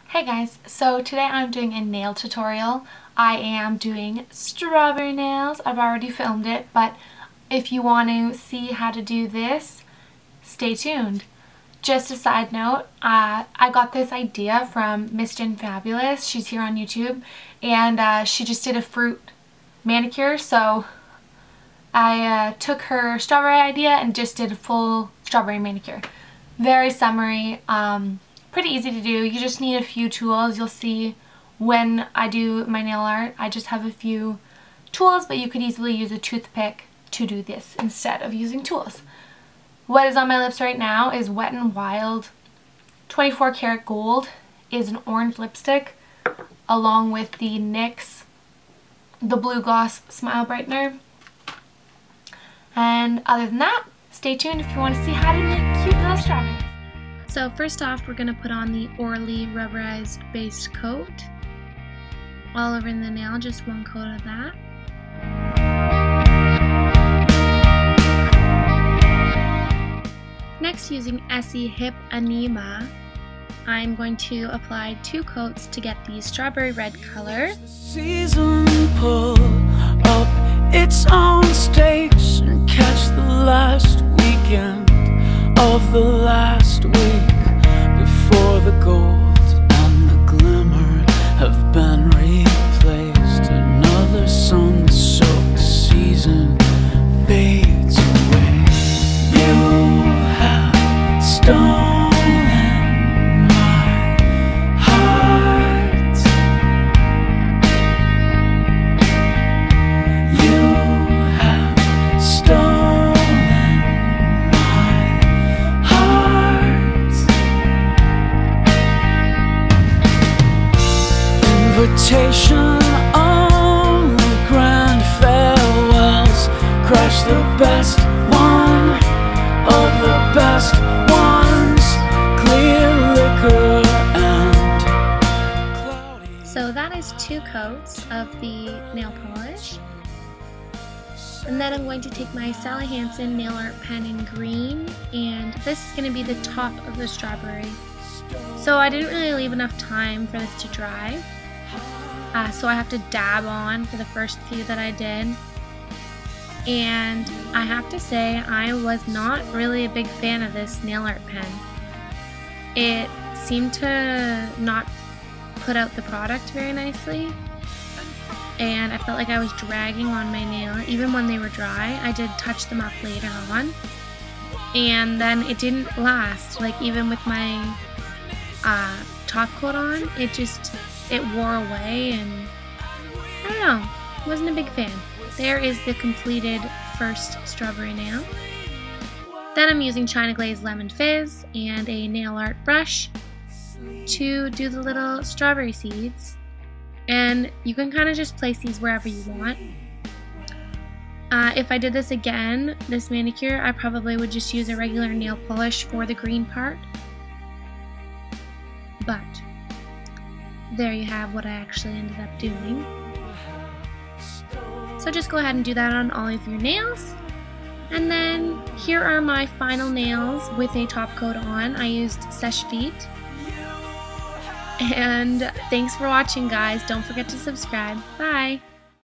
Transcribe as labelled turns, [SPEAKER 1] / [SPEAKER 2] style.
[SPEAKER 1] Hey guys, so today I'm doing a nail tutorial. I am doing strawberry nails. I've already filmed it, but if you want to see how to do this, stay tuned. Just a side note, I got this idea from Miss Jen Fabulous. She's here on YouTube, and she just did a fruit manicure, so I took her strawberry idea and just did a full strawberry manicure. Very summery, pretty easy to do. You just need a few tools. You'll see when I do my nail art, I just have a few tools, but you could easily use a toothpick to do this instead of using tools. What is on my lips right now is Wet n Wild 24 karat gold. Is an orange lipstick along with the NYX the Blue Gloss Smile Brightener. And other than that, stay tuned if you want to see how to make cute little strawberries. So first off, we're going to put on the Orly rubberized base coat all over in the nail, just one coat of that. Next, using Essie Hip Anima, I'm going to apply 2 coats to get the strawberry red color.
[SPEAKER 2] Season pull up its own stakes and catch the last weekend of the last week before the gold and the glimmer have been replaced. Another sun-soaked season fades away. You have stolen my heart. You have stolen invitation only, grand farewells. Crush the best one of the best ones. Clear liquor and cloudy.
[SPEAKER 1] So that is 2 coats of the nail polish. And then I'm going to take my Sally Hansen nail art pen in green, and this is going to be the top of the strawberry. So I didn't really leave enough time for this to dry. So I have to dab on for the first few that I did. And I have to say, I was not really a big fan of this nail art pen. It seemed to not put out the product very nicely. And I felt like I was dragging on my nail even when they were dry. I did touch them up later on. And then it didn't last. Like, even with my top coat on, it wore away, and I don't know, wasn't a big fan. There is the completed first strawberry nail. Then I'm using China Glaze Lemon Fizz and a nail art brush to do the little strawberry seeds. And you can kind of just place these wherever you want. If I did this again, this manicure, I probably would just use a regular nail polish for the green part. But there you have what I actually ended up doing. So just go ahead and do that on all of your nails. And then here are my final nails with a top coat on. I used Seche Vite. And thanks for watching, guys. Don't forget to subscribe. Bye!